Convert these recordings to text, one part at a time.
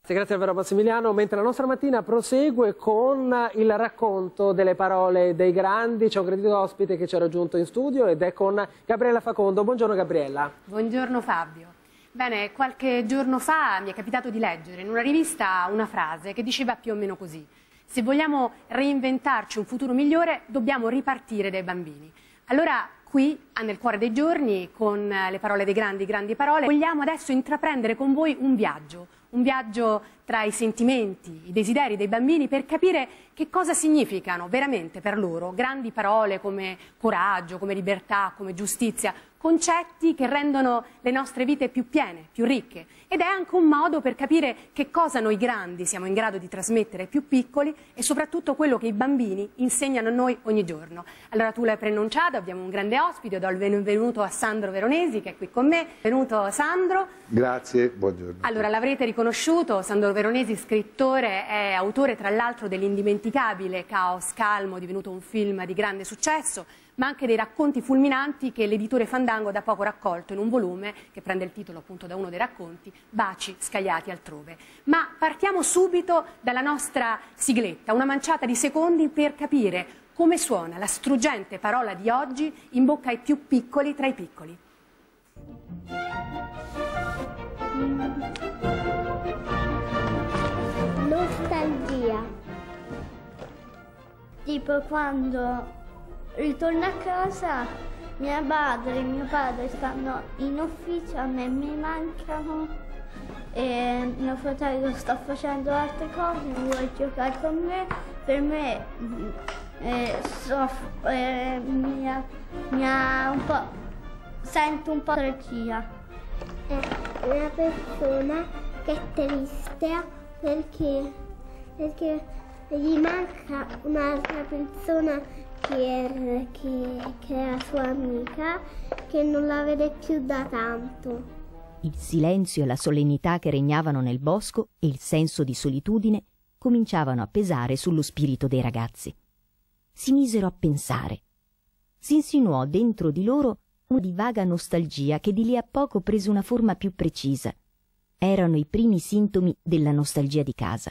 Grazie a Vero Massimiliano, mentre la nostra mattina prosegue con il racconto delle parole dei grandi. C'è un gradito ospite che ci ha raggiunto in studio ed è con Gabriella Facondo. Buongiorno Gabriella. Buongiorno Fabio. Bene, qualche giorno fa mi è capitato di leggere in una rivista una frase che diceva più o meno così: se vogliamo reinventarci un futuro migliore dobbiamo ripartire dai bambini. Allora qui, nel cuore dei giorni, con le parole dei grandi parole, vogliamo adesso intraprendere con voi un viaggio tra i sentimenti, i desideri dei bambini per capire che cosa significano veramente per loro grandi parole come coraggio, come libertà, come giustizia, concetti che rendono le nostre vite più piene, più ricche. Ed è anche un modo per capire che cosa noi grandi siamo in grado di trasmettere ai più piccoli e soprattutto quello che i bambini insegnano a noi ogni giorno. Allora tu l'hai preannunciato, abbiamo un grande ospite, do il benvenuto a Sandro Veronesi che è qui con me. Benvenuto Sandro. Grazie, buongiorno. Allora l'avrete riconosciuto, Sandro Veronesi, scrittore, è autore tra l'altro dell'indimenticabile Caos Calmo, divenuto un film di grande successo, ma anche dei racconti fulminanti che l'editore Fandango ha da poco raccolto in un volume che prende il titolo appunto da uno dei racconti, Baci scagliati altrove. Ma partiamo subito dalla nostra sigletta, una manciata di secondi per capire come suona la struggente parola di oggi in bocca ai più piccoli tra i piccoli. Nostalgia. Tipo quando ritorno a casa, mia madre e mio padre stanno in ufficio, a me mi mancano e mio fratello sta facendo altre cose, non vuole giocare con me. Per me sento un po' nostalgia. È una persona che è triste perché gli manca un'altra persona che è la sua amica, che non la vede più da tanto. Il silenzio e la solennità che regnavano nel bosco e il senso di solitudine cominciavano a pesare sullo spirito dei ragazzi. Si misero a pensare. Si insinuò dentro di loro una di vaga nostalgia che di lì a poco prese una forma più precisa. Erano i primi sintomi della nostalgia di casa.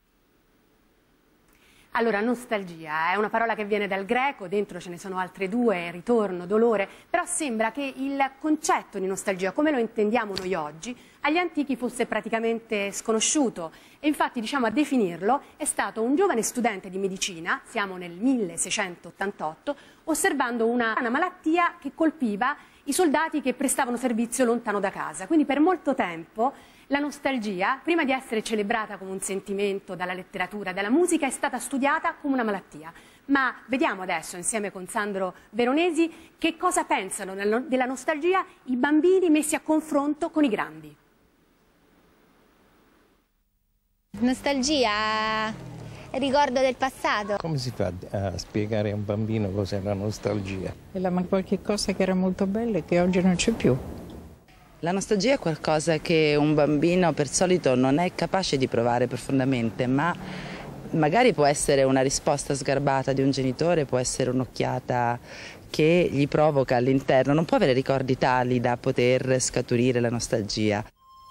Allora, nostalgia è una parola che viene dal greco, dentro ce ne sono altre due, ritorno, dolore, però sembra che il concetto di nostalgia, come lo intendiamo noi oggi, agli antichi fosse praticamente sconosciuto. E infatti, diciamo, a definirlo è stato un giovane studente di medicina, siamo nel 1688, osservando una malattia che colpiva i soldati che prestavano servizio lontano da casa. Quindi per molto tempo la nostalgia, prima di essere celebrata come un sentimento dalla letteratura, dalla musica, è stata studiata come una malattia. Ma vediamo adesso, insieme con Sandro Veronesi, che cosa pensano della nostalgia i bambini messi a confronto con i grandi. Nostalgia, ricordo del passato. Come si fa a spiegare a un bambino cos'è la nostalgia? Ma qualche cosa che era molto bella e che oggi non c'è più. La nostalgia è qualcosa che un bambino per solito non è capace di provare profondamente, ma magari può essere una risposta sgarbata di un genitore, può essere un'occhiata che gli provoca all'interno, non può avere ricordi tali da poter scaturire la nostalgia.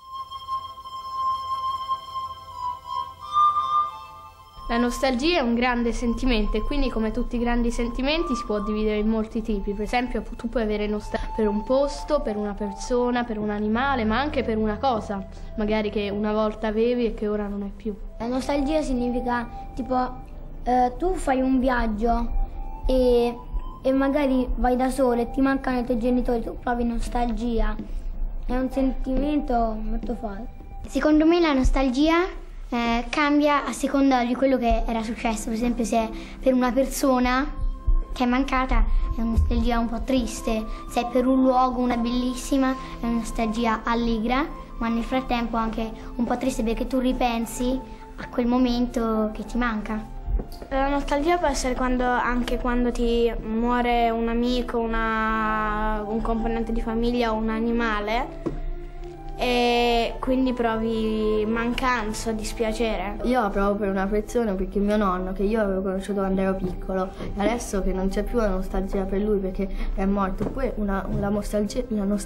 La nostalgia è un grande sentimento e quindi, come tutti i grandi sentimenti, si può dividere in molti tipi. Per esempio, tu puoi avere nostalgia per un posto, per una persona, per un animale, ma anche per una cosa, magari che una volta avevi e che ora non hai più. La nostalgia significa, tipo, tu fai un viaggio e magari vai da solo e ti mancano i tuoi genitori, tu provi nostalgia. È un sentimento molto forte. Secondo me la nostalgia cambia a seconda di quello che era successo. Per esempio, se per una persona che è mancata è una nostalgia un po' triste, se è per un luogo, una bellissima, è una nostalgia allegra, ma nel frattempo anche un po' triste perché tu ripensi a quel momento che ti manca. La nostalgia può essere anche quando ti muore un amico, un componente di famiglia o un animale. e quindi provi mancanza, dispiacere. Io la provo per una persona, perché mio nonno, che io avevo conosciuto quando ero piccolo, e adesso che non c'è più, la nostalgia per lui perché è morto. Poi la nostalgia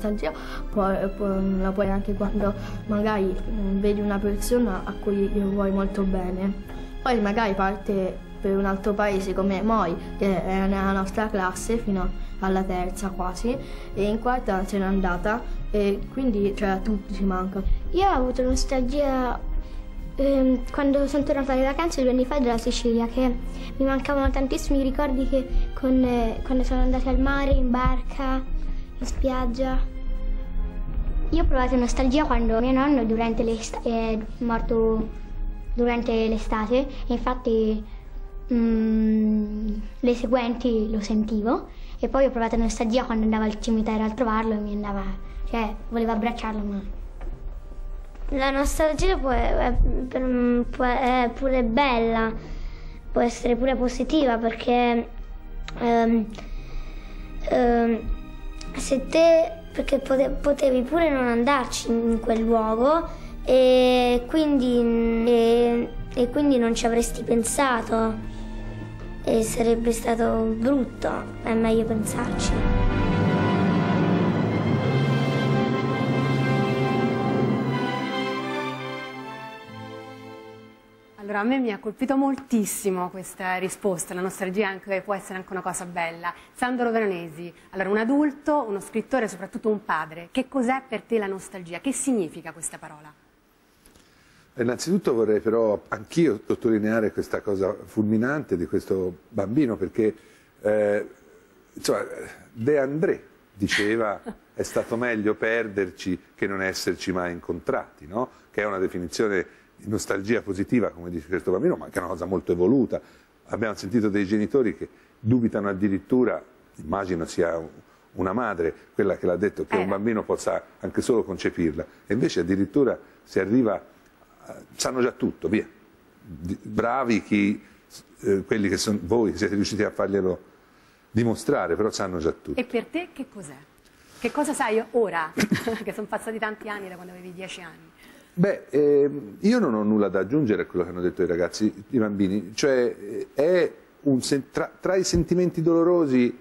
la puoi anche quando magari vedi una persona a cui vuoi molto bene. Poi magari parte per un altro paese come Moi, che è nella nostra classe fino alla terza quasi, e in quarta se n'è andata, e quindi a tutti ci manca. Io ho avuto nostalgia quando sono tornata alle vacanze 2 anni fa dalla Sicilia, che mi mancavano tantissimi ricordi che quando sono andata al mare, in barca, in spiaggia. Io ho provato nostalgia quando mio nonno è morto durante l'estate, e infatti le seguenti lo sentivo, e poi ho provato nostalgia quando andavo al cimitero a trovarlo e mi andava, volevo abbracciarlo, ma... La nostalgia è pure bella, può essere pure positiva, perché perché potevi pure non andarci in quel luogo e quindi non ci avresti pensato e sarebbe stato brutto, è meglio pensarci. Allora, a me mi ha colpito moltissimo questa risposta, la nostalgia può essere anche una cosa bella. Sandro Veronesi, allora un adulto, uno scrittore, soprattutto un padre, che cos'è per te la nostalgia? Che significa questa parola? Innanzitutto vorrei però anch'io sottolineare questa cosa fulminante di questo bambino, perché De André diceva è stato meglio perderci che non esserci mai incontrati, no? Che è una definizione di nostalgia positiva, come dice questo bambino, ma che è una cosa molto evoluta. Abbiamo sentito dei genitori che dubitano addirittura, immagino sia una madre quella che l'ha detto, che un bambino possa anche solo concepirla, e invece addirittura si arriva, sanno già tutto, via. Bravi quelli che sono voi, che siete riusciti a farglielo dimostrare, però sanno già tutto. E per te che cos'è? Che cosa sai ora, che sono passati tanti anni da quando avevi 10 anni? Beh, io non ho nulla da aggiungere a quello che hanno detto i ragazzi, i bambini, cioè è tra i sentimenti dolorosi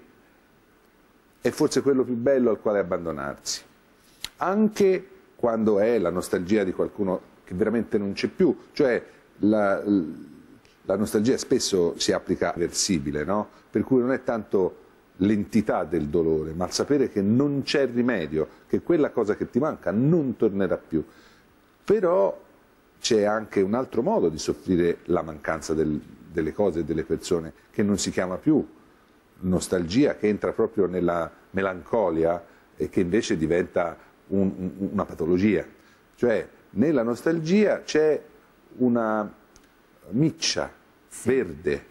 è forse quello più bello al quale abbandonarsi, anche quando è la nostalgia di qualcuno che veramente non c'è più, cioè la nostalgia spesso si applica versibile, no? Per cui non è tanto l'entità del dolore, ma il sapere che non c'è rimedio, che quella cosa che ti manca non tornerà più. Però c'è anche un altro modo di soffrire la mancanza delle cose e delle persone, che non si chiama più nostalgia, che entra proprio nella melancolia e che invece diventa una patologia. Cioè nella nostalgia c'è una miccia verde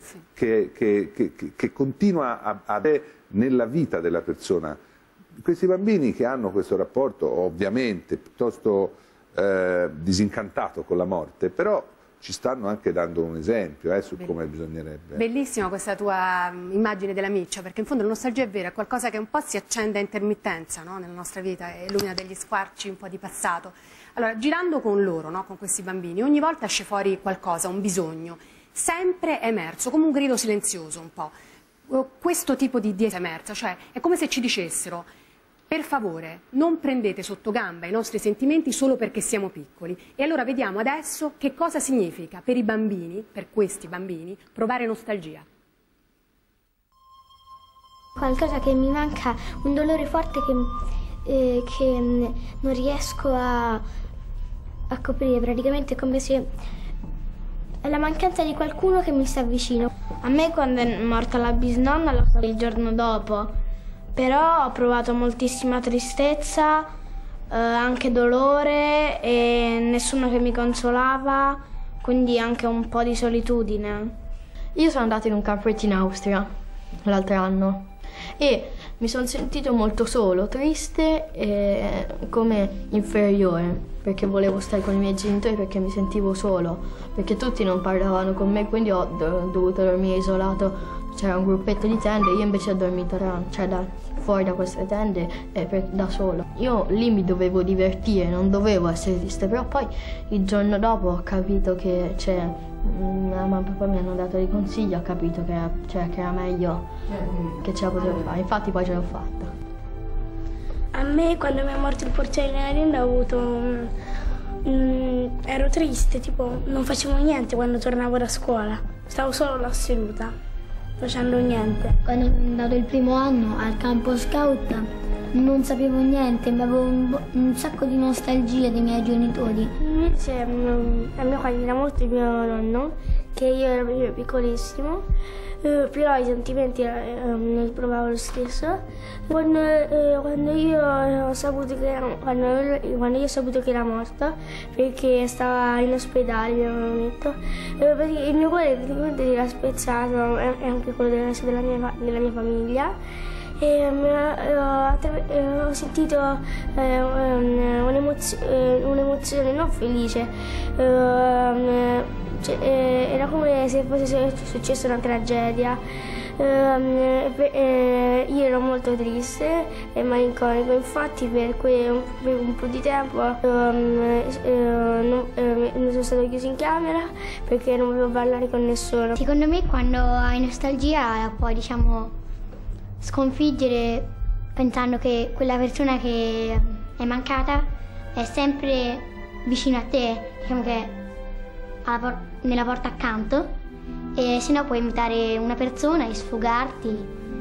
che continua a avere nella vita della persona. Questi bambini che hanno questo rapporto ovviamente piuttosto disincantato con la morte, però ci stanno anche dando un esempio su come bisognerebbe. Bellissima questa tua immagine della miccia, perché in fondo la nostalgia è vera, è qualcosa che un po' si accende a intermittenza, no? Nella nostra vita, e illumina degli squarci un po' di passato. Allora, girando con loro, no? Con questi bambini, ogni volta esce fuori qualcosa, un bisogno, sempre è emerso, come un grido silenzioso un po'. Questo tipo di è emersa, cioè è come se ci dicessero: per favore, non prendete sotto gamba i nostri sentimenti solo perché siamo piccoli. E allora vediamo adesso che cosa significa per i bambini, per questi bambini, provare nostalgia. Qualcosa che mi manca, un dolore forte che non riesco a coprire, praticamente come se è la mancanza di qualcuno che mi sta vicino. A me quando è morta la bisnonna l'ho fatto il giorno dopo. Però ho provato moltissima tristezza, anche dolore e nessuno che mi consolava, quindi anche un po' di solitudine. Io sono andata in un campeggio in Austria l'altro anno e mi sono sentito molto solo, triste e come inferiore, perché volevo stare con i miei genitori, perché mi sentivo solo, perché tutti non parlavano con me, quindi ho dovuto dormire isolato. C'era un gruppetto di tende, io invece ho dormito da fuori da queste tende da solo. Io lì mi dovevo divertire, non dovevo essere triste, però poi il giorno dopo ho capito che, mamma e papà mi hanno dato dei consigli, ho capito che era meglio, che ce la potevo fare, infatti poi ce l'ho fatta. A me quando mi è morto il portiere nell'azienda ho avuto ero triste, tipo non facevo niente quando tornavo da scuola, stavo solo là seduta, facendo niente. Quando sono andato il primo anno al campo scout non sapevo niente, ma avevo un sacco di nostalgia dei miei genitori. Invece a mio padre era molto il mio nonno, che io ero proprio piccolissimo, però i sentimenti li provavo lo stesso. Quando io ho saputo che era morto, perché stava in ospedale, mi avevano detto, perché il mio cuore praticamente si era spezzato, e anche quello del resto della mia famiglia. E ho sentito un'emozione non felice, era come se fosse successa una tragedia. Io ero molto triste e malinconico, infatti per un po' di tempo mi sono stato chiuso in camera perché non volevo parlare con nessuno. Secondo me quando hai nostalgia puoi, diciamo, sconfiggere pensando che quella persona che è mancata è sempre vicino a te, diciamo che nella porta accanto, e se no puoi imitare una persona e sfogarti.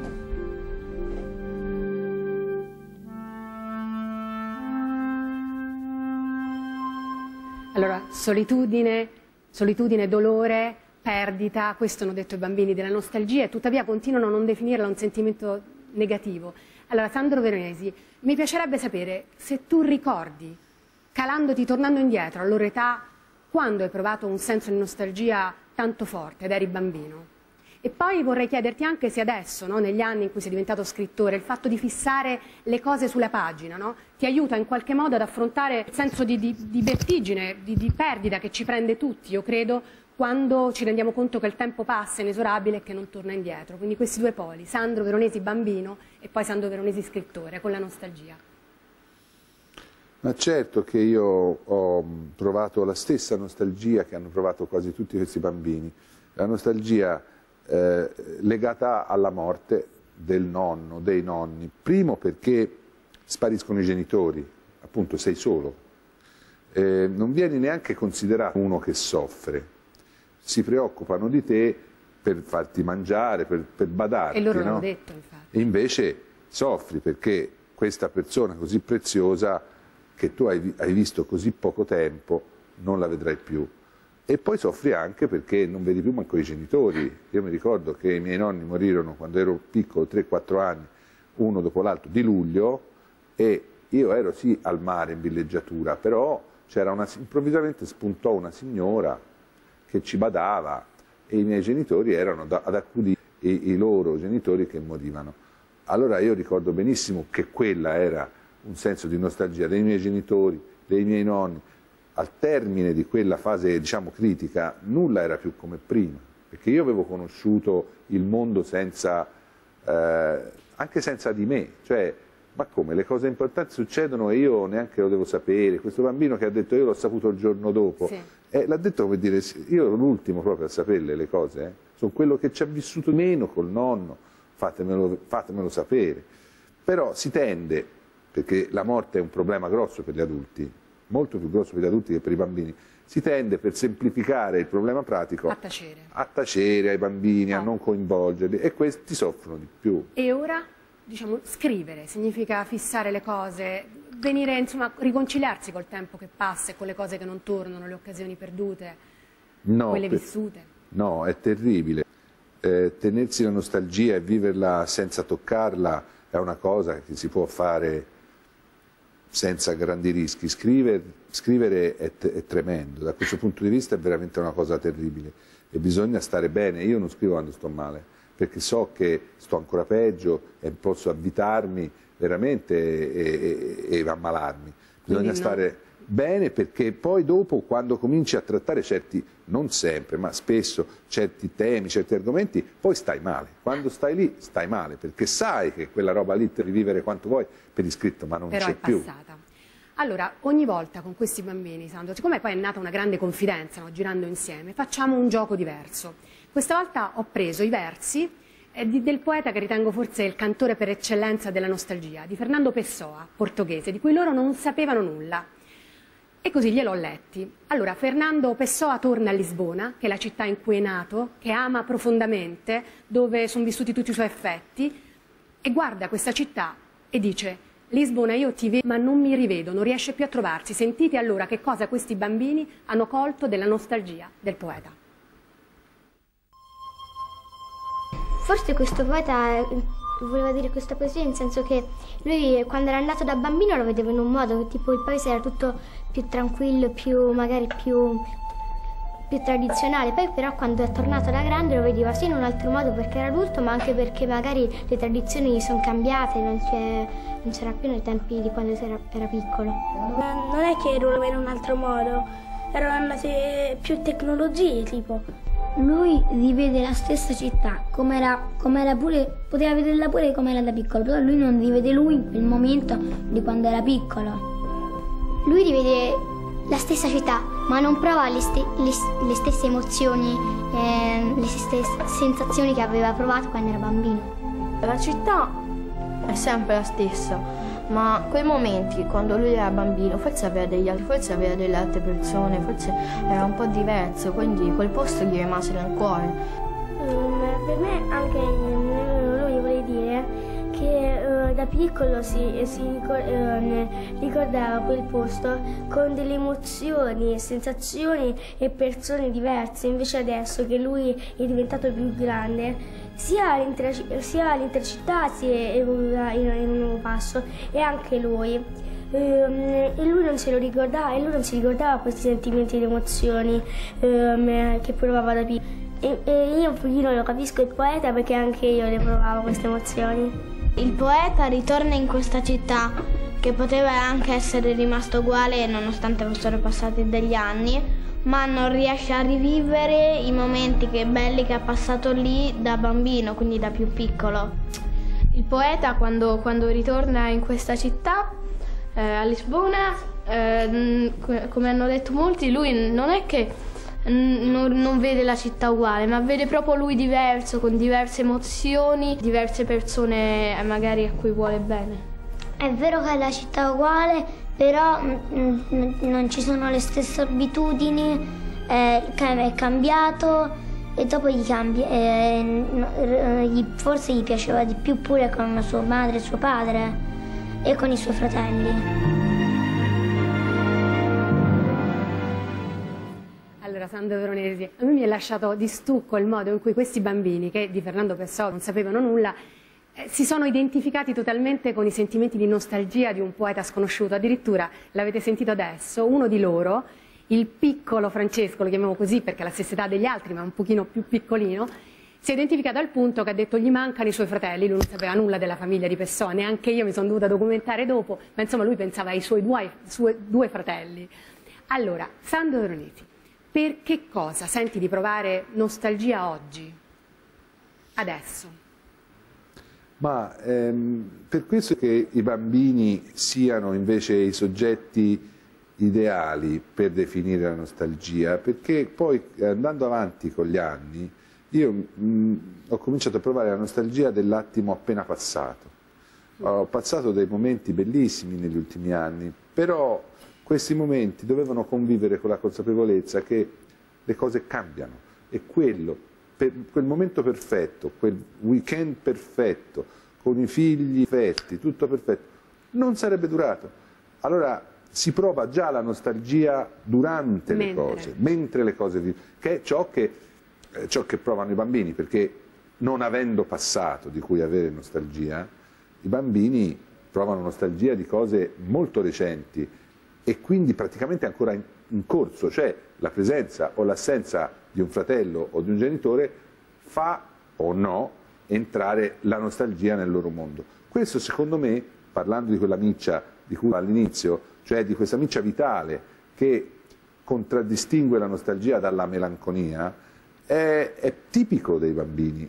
Allora, solitudine, dolore, perdita, questo hanno detto i bambini della nostalgia, e tuttavia continuano a non definirla un sentimento negativo. Allora, Sandro Veronesi, mi piacerebbe sapere se tu ricordi, tornando indietro alla loro età, quando hai provato un senso di nostalgia tanto forte ed eri bambino. E poi vorrei chiederti anche se adesso, no, negli anni in cui sei diventato scrittore, il fatto di fissare le cose sulla pagina, no, ti aiuta in qualche modo ad affrontare il senso di vertigine, di perdita che ci prende tutti, io credo, quando ci rendiamo conto che il tempo passa inesorabile e che non torna indietro. Quindi questi due poli, Sandro Veronesi bambino e poi Sandro Veronesi scrittore, con la nostalgia. Ma certo che io ho provato la stessa nostalgia che hanno provato quasi tutti questi bambini, la nostalgia legata alla morte del nonno, dei nonni. Primo perché spariscono i genitori, appunto sei solo, non vieni neanche considerato uno che soffre. Si preoccupano di te per farti mangiare, per badarti. E loro no? l'hanno detto, infatti. E invece soffri perché questa persona così preziosa che tu hai visto così poco tempo non la vedrai più. E poi soffri anche perché non vedi più manco i genitori. Io mi ricordo che i miei nonni morirono quando ero piccolo, 3-4 anni, uno dopo l'altro, di luglio, e io ero sì al mare in villeggiatura, però improvvisamente spuntò una signora che ci badava e i miei genitori erano ad accudire i loro genitori che morivano. Allora io ricordo benissimo che quella era un senso di nostalgia dei miei genitori, dei miei nonni. Al termine di quella fase, diciamo, critica, nulla era più come prima, perché io avevo conosciuto il mondo anche senza di me, cioè, ma come, le cose importanti succedono e io neanche lo devo sapere. Questo bambino che ha detto io l'ho saputo il giorno dopo, sì. L'ha detto come dire, io ero l'ultimo proprio a saperle le cose, sono quello che ci ha vissuto meno col nonno, fatemelo sapere. Però si tende, perché la morte è un problema grosso per gli adulti, molto più grosso per gli adulti che per i bambini, si tende, per semplificare il problema pratico, a tacere ai bambini, a non coinvolgerli, e questi soffrono di più. E ora, diciamo, scrivere significa fissare le cose, venire, insomma, riconciliarsi col tempo che passa e con le cose che non tornano, le occasioni perdute, quelle vissute. No, è terribile. Tenersi la nostalgia e viverla senza toccarla è una cosa che si può fare senza grandi rischi. Scrivere è tremendo, da questo punto di vista è veramente una cosa terribile e bisogna stare bene. Io non scrivo quando sto male, perché so che sto ancora peggio e posso avvitarmi veramente e ammalarmi. Bisogna stare bene, perché poi dopo, quando cominci a trattare certi, non sempre, ma spesso, certi temi, certi argomenti, poi stai male. Quando stai lì, stai male, perché sai che quella roba lì te rivivere quanto vuoi per iscritto, ma non c'è più. Allora, ogni volta con questi bambini, Sandro, siccome poi è nata una grande confidenza, no, girando insieme, facciamo un gioco diverso. Questa volta ho preso i versi del poeta che ritengo forse il cantore per eccellenza della nostalgia, di Fernando Pessoa, portoghese, di cui loro non sapevano nulla. E così gliel'ho letti. Allora, Fernando Pessoa torna a Lisbona, che è la città in cui è nato, che ama profondamente, dove sono vissuti tutti i suoi affetti, e guarda questa città e dice: Lisbona, io ti vedo ma non mi rivedo, non riesce più a trovarsi. Sentite allora che cosa questi bambini hanno colto della nostalgia del poeta. Forse questo poeta voleva dire questa poesia in senso che lui quando era andato da bambino lo vedeva in un modo, tipo il paese era tutto più tranquillo, magari più tradizionale, poi però quando è tornato da grande lo vedeva sì in un altro modo perché era adulto, ma anche perché magari le tradizioni gli sono cambiate, non c'era più nei tempi di quando era piccolo. Non è che lo vede in un altro modo, erano andate più tecnologie tipo. Lui rivede la stessa città, poteva vederla pure come era da piccolo, però lui non rivede lui il momento di quando era piccolo. Lui rivede la stessa città, ma non prova le stesse emozioni, le stesse sensazioni che aveva provato quando era bambino. La città è sempre la stessa, ma quei momenti quando lui era bambino forse aveva degli altri, forse aveva delle altre persone, forse era un po' diverso, quindi quel posto gli rimase nel cuore. Per me anche lui vuole dire che da piccolo si ricordava quel posto con delle emozioni, sensazioni e persone diverse, invece adesso che lui è diventato più grande sia l'intera città si è evoluta in un nuovo passo e anche lui. E lui non se lo ricordava, e lui non si ricordava questi sentimenti ed emozioni che provava da piccolo. E io un pochino lo capisco il poeta perché anche io le provavo queste emozioni. Il poeta ritorna in questa città che poteva anche essere rimasto uguale nonostante fossero passati degli anni, ma non riesce a rivivere i momenti belli che ha passato lì da bambino, quindi da più piccolo. Il poeta quando ritorna in questa città, a Lisbona, come hanno detto molti, lui non è che non vede la città uguale, ma vede proprio lui diverso, con diverse emozioni, diverse persone magari a cui vuole bene. È vero che è la città uguale, però non ci sono le stesse abitudini, è cambiato e dopo gli cambia, forse gli piaceva di più pure con sua madre e suo padre e con i suoi fratelli. Allora, Sandro Veronesi, a me mi è lasciato di stucco il modo in cui questi bambini, che di Fernando Pessoa non sapevano nulla, si sono identificati totalmente con i sentimenti di nostalgia di un poeta sconosciuto. Addirittura, l'avete sentito adesso, uno di loro, il piccolo Francesco, lo chiamiamo così perché ha la stessa età degli altri, ma un pochino più piccolino, si è identificato al punto che ha detto gli mancano i suoi fratelli. Lui non sapeva nulla della famiglia di Pessoa, neanche io mi sono dovuta documentare dopo, ma insomma lui pensava ai suoi due fratelli. Allora, Sandro Veronesi, per che cosa senti di provare nostalgia oggi, adesso? Ma per questo che i bambini siano invece i soggetti ideali per definire la nostalgia, perché poi andando avanti con gli anni io ho cominciato a provare la nostalgia dell'attimo appena passato. Ho passato dei momenti bellissimi negli ultimi anni, però questi momenti dovevano convivere con la consapevolezza che le cose cambiano e quel momento perfetto, quel weekend perfetto, con i figli perfetti, tutto perfetto, non sarebbe durato. Allora si prova già la nostalgia durante le cose, mentre le cose vivono, che è ciò che provano i bambini, perché non avendo passato di cui avere nostalgia, i bambini provano nostalgia di cose molto recenti e quindi praticamente ancora in corso, cioè la presenza o l'assenza di un fratello o di un genitore fa o no entrare la nostalgia nel loro mondo. Questo secondo me, parlando di quella miccia di cui all'inizio cioè di questa miccia vitale che contraddistingue la nostalgia dalla melanconia, è tipico dei bambini,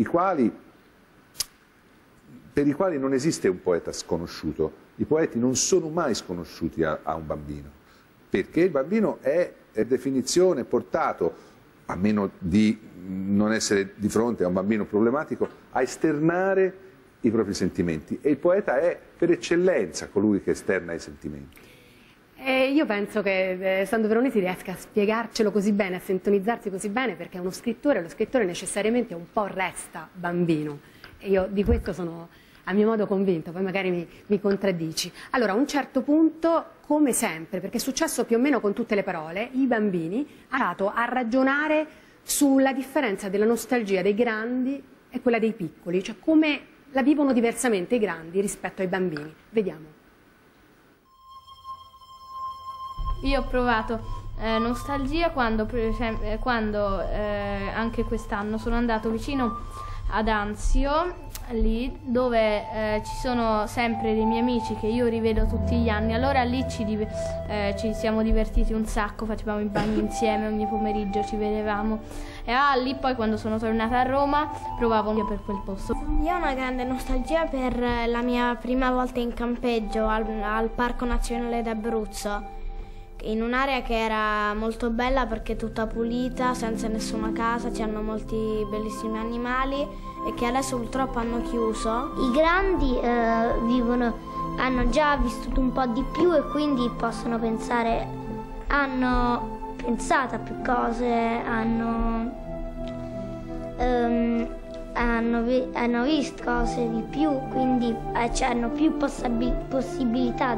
per i quali non esiste un poeta sconosciuto. I poeti non sono mai sconosciuti a un bambino, perché il bambino è per definizione portato, a meno di non essere di fronte a un bambino problematico, a esternare i propri sentimenti, e il poeta è per eccellenza colui che esterna i sentimenti. Io penso che Sandro Veronesi riesca a spiegarcelo così bene, a sintonizzarsi così bene, perché è uno scrittore, lo scrittore necessariamente un po' resta bambino, e io di questo sono a mio modo convinto, poi magari mi contraddici. Allora, a un certo punto, come sempre, perché è successo più o meno con tutte le parole, i bambini hanno iniziato a ragionare sulla differenza della nostalgia dei grandi e quella dei piccoli, cioè come la vivono diversamente i grandi rispetto ai bambini. Vediamo. Io ho provato nostalgia quando anche quest'anno sono andato vicino ad Anzio, lì dove ci sono sempre dei miei amici che io rivedo tutti gli anni. Allora lì ci siamo divertiti un sacco, facevamo i bagni insieme, ogni pomeriggio ci vedevamo, e lì poi quando sono tornata a Roma provavo io per quel posto. Io ho una grande nostalgia per la mia prima volta in campeggio al Parco Nazionale d'Abruzzo, in un'area che era molto bella perché tutta pulita, senza nessuna casa, c'erano molti bellissimi animali e che adesso purtroppo hanno chiuso. I grandi hanno già vissuto un po' di più e quindi possono pensare, hanno pensato a più cose, hanno visto cose di più, quindi hanno più possibilità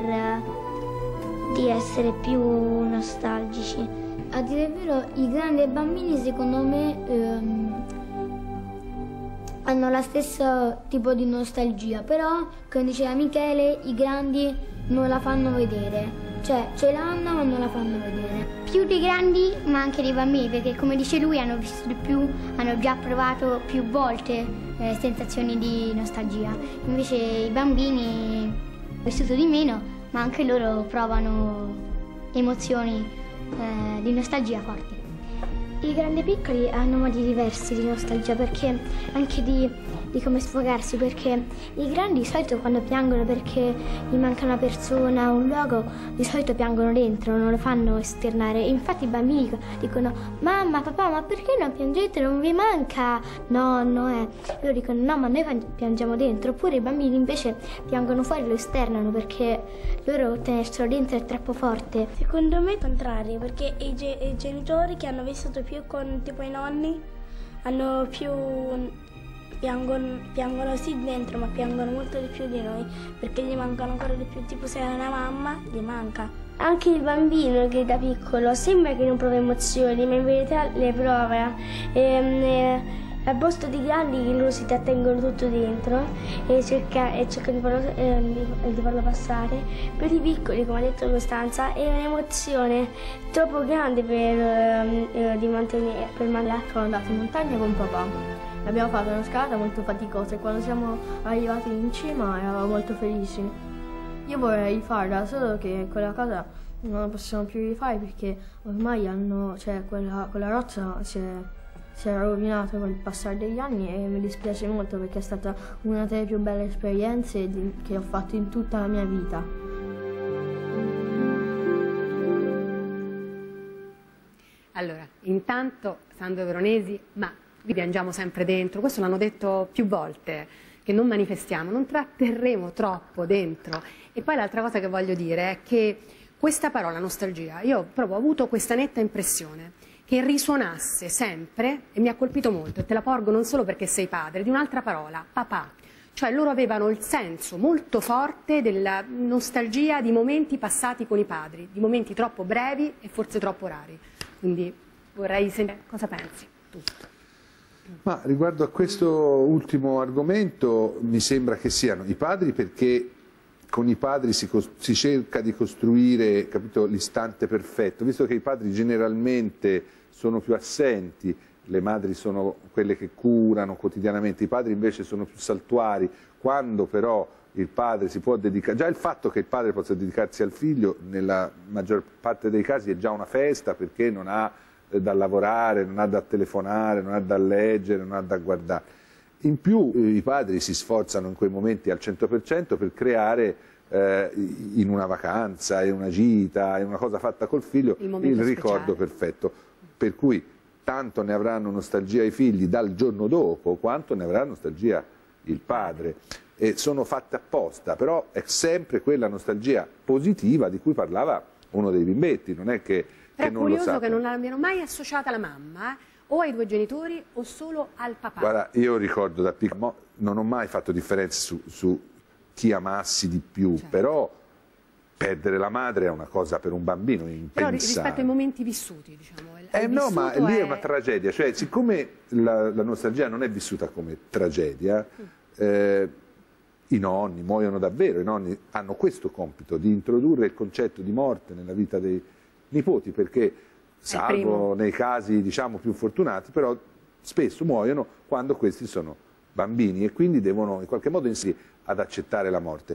di essere più nostalgici. A dire il vero, i grandi e i bambini secondo me hanno lo stesso tipo di nostalgia, però come diceva Michele, i grandi non la fanno vedere, cioè ce l'hanno ma non la fanno vedere. Più dei grandi ma anche dei bambini, perché come dice lui hanno vissuto più, hanno già provato più volte sensazioni di nostalgia, invece i bambini hanno vissuto di meno, ma anche loro provano emozioni di nostalgia forti. I grandi e piccoli hanno modi diversi di nostalgia, perché anche di come sfogarsi, perché i grandi di solito quando piangono perché gli manca una persona, un luogo, di solito piangono dentro, non lo fanno esternare. Infatti i bambini dicono: mamma, papà, ma perché non piangete? Non vi manca? No, loro dicono: no, ma noi piangiamo dentro. Oppure i bambini invece piangono fuori e lo esternano perché loro tenerselo dentro è troppo forte. Secondo me è il contrario, perché i genitori che hanno vissuto più con tipo i nonni hanno più piangono sì dentro, ma piangono molto di più di noi, perché gli mancano ancora di più, tipo se è una mamma gli manca. Anche il bambino che da piccolo sembra che non prova emozioni, ma in verità le prova. Al posto di grandi loro si trattengono tutto dentro e cercano di farlo passare. Per i piccoli, come ha detto Costanza, è un'emozione troppo grande per mandarla. Sono andata in montagna con papà. Abbiamo fatto una scalata molto faticosa e quando siamo arrivati in cima eravamo molto felici. Io vorrei rifarla, solo che quella cosa non la possiamo più rifare perché ormai quella roccia si è rovinato con il passare degli anni, e mi dispiace molto perché è stata una delle più belle esperienze che ho fatto in tutta la mia vita. Allora, intanto Sandro Veronesi, ma vi piangiamo sempre dentro, questo l'hanno detto più volte, che non manifestiamo, non tratterremo troppo dentro. E poi l'altra cosa che voglio dire è che questa parola nostalgia, io proprio ho avuto questa netta impressione che risuonasse sempre, e mi ha colpito molto, e te la porgo non solo perché sei padre, di un'altra parola, papà. Cioè loro avevano il senso molto forte della nostalgia di momenti passati con i padri, di momenti troppo brevi e forse troppo rari. Quindi vorrei sentire cosa pensi tu. Ma riguardo a questo ultimo argomento, mi sembra che siano i padri, perché con i padri si cerca di costruire, capito, l'istante perfetto, visto che i padri generalmente sono più assenti, le madri sono quelle che curano quotidianamente, i padri invece sono più saltuari. Quando però il padre si può dedicare, già il fatto che il padre possa dedicarsi al figlio nella maggior parte dei casi è già una festa, perché non ha da lavorare, non ha da telefonare, non ha da leggere, non ha da guardare. In più i padri si sforzano in quei momenti al 100% per creare in una vacanza, in una gita, in una cosa fatta col figlio, il ricordo perfetto. Per cui tanto ne avranno nostalgia i figli dal giorno dopo, quanto ne avrà nostalgia il padre. E sono fatte apposta, però è sempre quella nostalgia positiva di cui parlava uno dei bimbetti, non è che non lo sa. È curioso che non l'abbiano mai associata alla mamma, o ai due genitori o solo al papà. Guarda, io ricordo da piccolo, non ho mai fatto differenze su chi amassi di più, certo. Però perdere la madre è una cosa per un bambino impensabile. Però rispetto ai momenti vissuti, diciamo. No, ma lì è una tragedia, cioè siccome la nostalgia non è vissuta come tragedia, i nonni muoiono davvero, i nonni hanno questo compito di introdurre il concetto di morte nella vita dei nipoti, perché salvo nei casi diciamo più fortunati, però spesso muoiono quando questi sono bambini e quindi devono in qualche modo insegnare ad accettare la morte.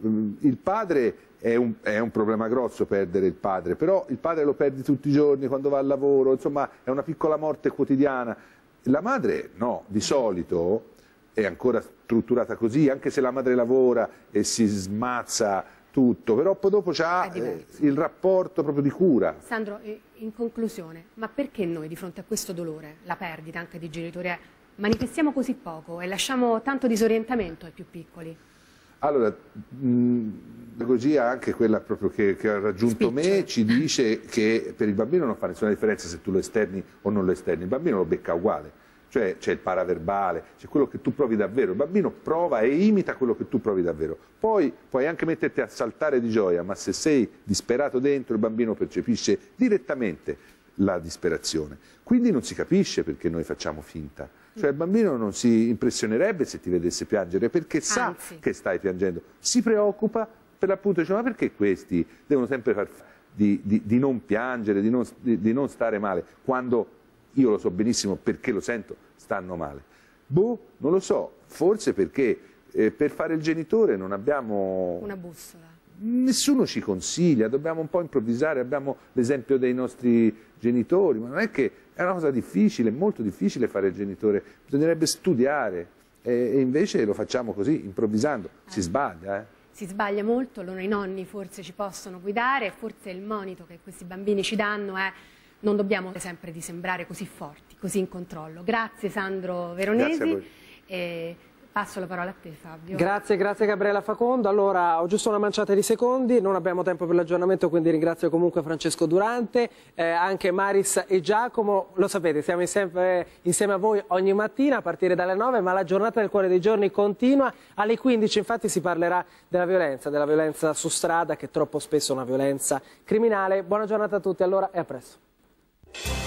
Il padre è un problema grosso, perdere il padre, però il padre lo perdi tutti i giorni quando va al lavoro, insomma è una piccola morte quotidiana. La madre no, di solito è ancora strutturata così, anche se la madre lavora e si smazza tutto, però poi dopo c'ha il rapporto proprio di cura. Sandro, in conclusione, ma perché noi di fronte a questo dolore, la perdita anche di genitori, manifestiamo così poco e lasciamo tanto disorientamento ai più piccoli? Allora, la pedagogia, anche quella proprio che ha raggiunto me, ci dice che per il bambino non fa nessuna differenza se tu lo esterni o non lo esterni, il bambino lo becca uguale. Cioè c'è il paraverbale, c'è quello che tu provi davvero, il bambino prova e imita quello che tu provi davvero. Poi puoi anche metterti a saltare di gioia, ma se sei disperato dentro il bambino percepisce direttamente la disperazione. Quindi non si capisce perché noi facciamo finta. Cioè il bambino non si impressionerebbe se ti vedesse piangere perché sa che stai piangendo. Si preoccupa per l'appunto, dice ma perché questi devono sempre far di non piangere, di non stare male, quando io lo so benissimo perché lo sento, stanno male. Boh, non lo so, forse perché per fare il genitore non abbiamo una bussola. Nessuno ci consiglia, dobbiamo un po' improvvisare, abbiamo l'esempio dei nostri genitori, ma non è che è una cosa difficile, è molto difficile fare il genitore, bisognerebbe studiare e invece lo facciamo così, improvvisando, si sbaglia. Si sbaglia molto, loro i nonni forse ci possono guidare, forse il monito che questi bambini ci danno è non dobbiamo sempre di sembrare così forti, così in controllo. Grazie Sandro Veronesi. Grazie a voi. E passo la parola a te Fabio. Grazie Gabriella Facondo. Allora ho giusto una manciata di secondi, non abbiamo tempo per l'aggiornamento, quindi ringrazio comunque Francesco Durante, anche Maris e Giacomo. Lo sapete, siamo insieme a voi ogni mattina a partire dalle 9, ma la giornata del Cuore dei Giorni continua. Alle 15 infatti si parlerà della violenza su strada, che troppo spesso è una violenza criminale. Buona giornata a tutti allora e a presto.